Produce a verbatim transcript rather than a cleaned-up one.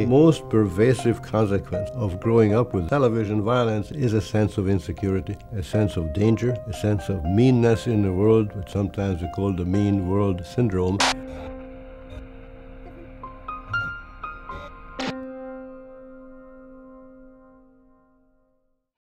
most pervasive consequence of growing up with television violence is a sense of insecurity, a sense of danger, a sense of meanness in the world, which sometimes we call the mean world syndrome.